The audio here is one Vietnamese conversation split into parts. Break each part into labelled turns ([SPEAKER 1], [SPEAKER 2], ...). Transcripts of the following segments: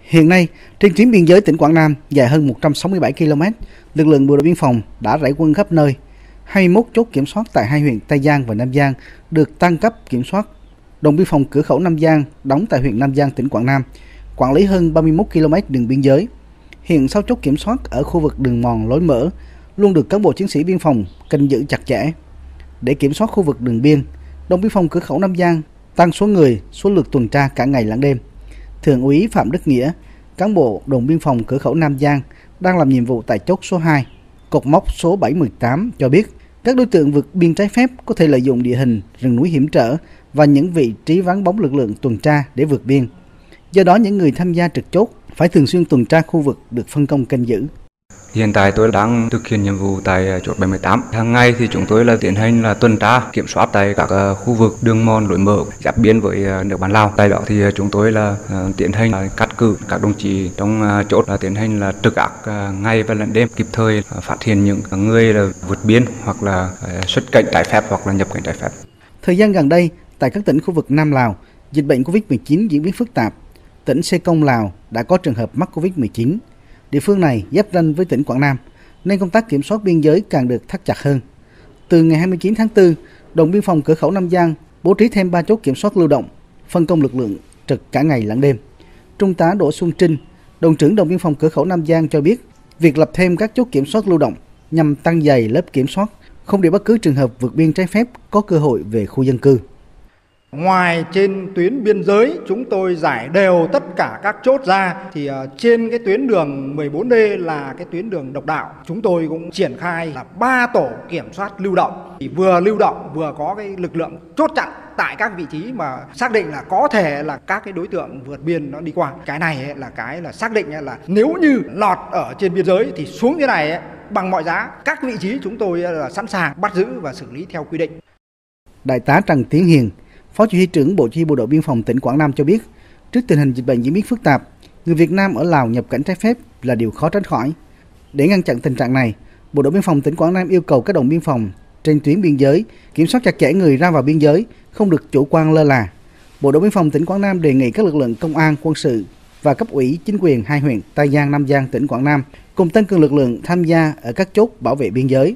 [SPEAKER 1] Hiện nay, trên tuyến biên giới tỉnh Quảng Nam dài hơn 167 km, lực lượng bộ đội biên phòng đã rải quân khắp nơi. 21 chốt kiểm soát tại hai huyện Tây Giang và Nam Giang được tăng cấp kiểm soát. Đồn biên phòng cửa khẩu Nam Giang đóng tại huyện Nam Giang, tỉnh Quảng Nam, quản lý hơn 31 km đường biên giới. Hiện 6 chốt kiểm soát ở khu vực đường mòn lối mở luôn được cán bộ chiến sĩ biên phòng canh giữ chặt chẽ. Để kiểm soát khu vực đường biên, đồn biên phòng cửa khẩu Nam Giang tăng số người, số lượt tuần tra cả ngày lẫn đêm. Thượng úy Phạm Đức Nghĩa, cán bộ đồn biên phòng cửa khẩu Nam Giang đang làm nhiệm vụ tại chốt số 2, cột mốc số 718 cho biết, các đối tượng vượt biên trái phép có thể lợi dụng địa hình, rừng núi hiểm trở và những vị trí vắng bóng lực lượng tuần tra để vượt biên. Do đó, những người tham gia trực chốt phải thường xuyên tuần tra khu vực được phân công canh giữ.
[SPEAKER 2] Hiện tại tôi đang thực hiện nhiệm vụ tại chốt 718. Hàng ngày thì chúng tôi tiến hành tuần tra, kiểm soát tại các khu vực đường mòn lối mở giáp biên với nước bạn Lào. Tại đó thì chúng tôi tiến hành cắt cử các đồng chí trong chốt tiến hành trực ác ngày và lẫn đêm, kịp thời phát hiện những người vượt biên hoặc là xuất cảnh trái phép hoặc là nhập cảnh trái phép.
[SPEAKER 1] Thời gian gần đây, tại các tỉnh khu vực Nam Lào, dịch bệnh Covid-19 diễn biến phức tạp. Tỉnh Sê Công, Lào đã có trường hợp mắc Covid-19. Địa phương này giáp ranh với tỉnh Quảng Nam, nên công tác kiểm soát biên giới càng được thắt chặt hơn. Từ ngày 29 tháng 4, đồn biên phòng cửa khẩu Nam Giang bố trí thêm 3 chốt kiểm soát lưu động, phân công lực lượng trực cả ngày lẫn đêm. Trung tá Đỗ Xuân Trinh, đồn trưởng đồn biên phòng cửa khẩu Nam Giang cho biết, việc lập thêm các chốt kiểm soát lưu động nhằm tăng dày lớp kiểm soát, không để bất cứ trường hợp vượt biên trái phép có cơ hội về khu dân cư.
[SPEAKER 3] Ngoài trên tuyến biên giới, chúng tôi giải đều tất cả các chốt ra, thì trên cái tuyến đường 14D là cái tuyến đường độc đạo, chúng tôi cũng triển khai là 3 tổ kiểm soát lưu động, thì vừa lưu động vừa có cái lực lượng chốt chặn tại các vị trí mà xác định là có thể là các cái đối tượng vượt biên nó đi qua. Cái này là cái là xác định là nếu như lọt ở trên biên giới thì xuống cái này bằng mọi giá, các vị trí chúng tôi là sẵn sàng bắt giữ và xử lý theo quy định.
[SPEAKER 1] Đại tá Trần Tiến Hiền, Phó Chỉ huy trưởng Bộ Chỉ huy Bộ đội Biên phòng tỉnh Quảng Nam cho biết, trước tình hình dịch bệnh diễn biến phức tạp, người Việt Nam ở Lào nhập cảnh trái phép là điều khó tránh khỏi. Để ngăn chặn tình trạng này, Bộ đội Biên phòng tỉnh Quảng Nam yêu cầu các đồn biên phòng trên tuyến biên giới kiểm soát chặt chẽ người ra vào biên giới, không được chủ quan lơ là. Bộ đội Biên phòng tỉnh Quảng Nam đề nghị các lực lượng công an, quân sự và cấp ủy chính quyền hai huyện Tây Giang, Nam Giang, tỉnh Quảng Nam cùng tăng cường lực lượng tham gia ở các chốt bảo vệ biên giới.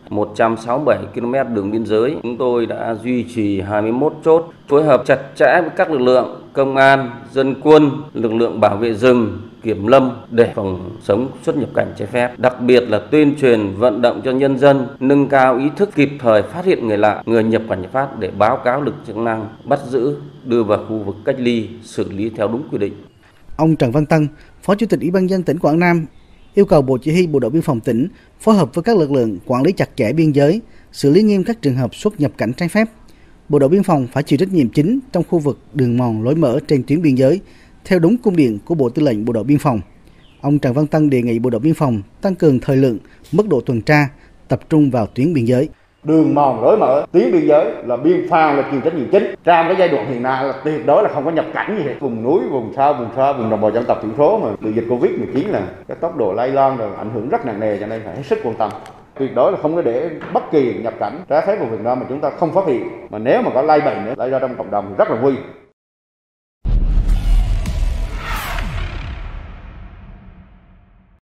[SPEAKER 4] 167 km đường biên giới, chúng tôi đã duy trì 21 chốt, phối hợp chặt chẽ với các lực lượng công an, dân quân, lực lượng bảo vệ rừng, kiểm lâm để phòng chống xuất nhập cảnh trái phép. Đặc biệt là tuyên truyền vận động cho nhân dân nâng cao ý thức, kịp thời phát hiện người lạ, người nhập cảnh trái phép để báo cáo lực chức năng, bắt giữ, đưa vào khu vực cách ly, xử lý theo đúng quy định.
[SPEAKER 1] Ông Trần Văn Tân, Phó Chủ tịch Ủy ban nhân dân tỉnh Quảng Nam yêu cầu Bộ Chỉ huy Bộ đội Biên phòng tỉnh phối hợp với các lực lượng quản lý chặt chẽ biên giới, xử lý nghiêm các trường hợp xuất nhập cảnh trái phép. Bộ đội Biên phòng phải chịu trách nhiệm chính trong khu vực đường mòn lối mở trên tuyến biên giới, theo đúng công điện của Bộ Tư lệnh Bộ đội Biên phòng. Ông Trần Văn Tân đề nghị Bộ đội Biên phòng tăng cường thời lượng, mức độ tuần tra, tập trung vào tuyến biên giới.
[SPEAKER 5] Đường mòn lối mở, tuyến biên giới là biên phòng là chịu trách nhiệm chính. Trong cái giai đoạn hiện nay là tuyệt đối là không có nhập cảnh gì hết. Vùng núi, vùng xa, vùng đồng bào dân tộc thiểu số mà từ dịch Covid-19 là cái tốc độ lây lan rồi ảnh hưởng rất nặng nề, cho nên phải hết sức quan tâm. Tuyệt đối là không có để bất kỳ nhập cảnh trái phép vào Việt Nam mà chúng ta không phát hiện. Mà nếu mà có lây bệnh nữa, lây ra trong cộng đồng thì rất là nguy.